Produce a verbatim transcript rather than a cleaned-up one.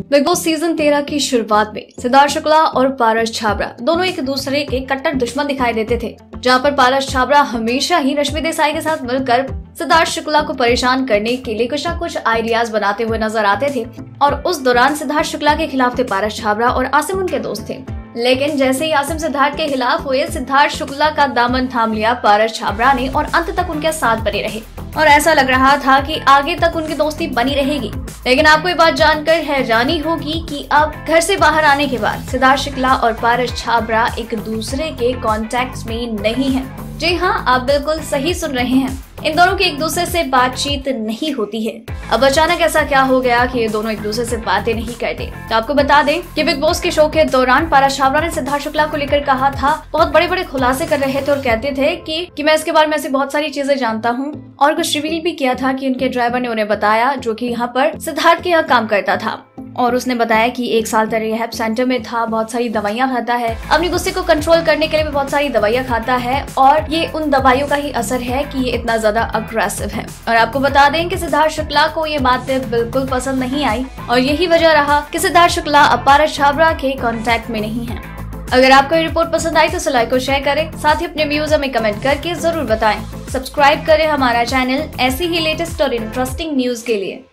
Big boss season तेरह की शुरुआत में सिद्धार्थ शुक्ला और पारस छाबड़ा दोनों एक दूसरे के कट्टर दुश्मन दिखाई देते थे, जहां पर पारस छाबड़ा हमेशा ही रश्मि देसाई के साथ मिलकर सिद्धार्थ शुक्ला को परेशान करने के लिए कुछ न कुछ आइडियाज बनाते हुए नजर आते थे। और उस दौरान सिद्धार्थ शुक्ला के खिलाफ थे पारस छाबड़ा और आसिम उनके दोस्त थे। लेकिन जैसे ही आसिम सिद्धार्थ के खिलाफ हुए, सिद्धार्थ शुक्ला का दामन थाम लिया पारस छाबड़ा ने और अंत तक उनके साथ बने रहे और ऐसा लग रहा था कि आगे तक उनकी दोस्ती बनी रहेगी। लेकिन आपको ये बात जानकर हैरानी होगी कि अब घर से बाहर आने के बाद सिद्धार्थ शुक्ला और पारस छाबड़ा एक दूसरे के कॉन्टेक्ट में नहीं है। जी हाँ, आप बिल्कुल सही सुन रहे हैं, इन दोनों की एक दूसरे से बातचीत नहीं होती है। अब अचानक ऐसा क्या हो गया कि ये दोनों एक दूसरे से बातें नहीं करते? तो आपको बता दें कि बिग बॉस के शो के दौरान पारस छाबड़ा ने सिद्धार्थ शुक्ला को लेकर कहा था, बहुत बड़े बड़े खुलासे कर रहे थे और कहते थे कि, कि मैं इसके बारे में ऐसी बहुत सारी चीजें जानता हूँ। और कुछ रिवील भी किया था कि उनके ड्राइवर ने उन्हें बताया, जो कि यहाँ पर सिद्धार्थ के यहाँ काम करता था, और उसने बताया कि एक साल तक रिहैब सेंटर में था, बहुत सारी दवाइयाँ खाता है, अपने गुस्से को कंट्रोल करने के लिए भी बहुत सारी दवाइयाँ खाता है और ये उन दवाइयों का ही असर है कि ये इतना ज्यादा अग्रेसिव है। और आपको बता दें कि सिद्धार्थ शुक्ला को ये बातें बिल्कुल पसंद नहीं आई और यही वजह रहा कि सिद्धार्थ शुक्ला अब पारस छाबड़ा के कॉन्टेक्ट में नहीं है। अगर आपको ये रिपोर्ट पसंद आई तो इसे लाइक और शेयर करें, साथ ही अपने व्यूज हमें कमेंट करके जरूर बताएं। सब्सक्राइब करें हमारा चैनल ऐसी ही लेटेस्ट और इंटरेस्टिंग न्यूज के लिए।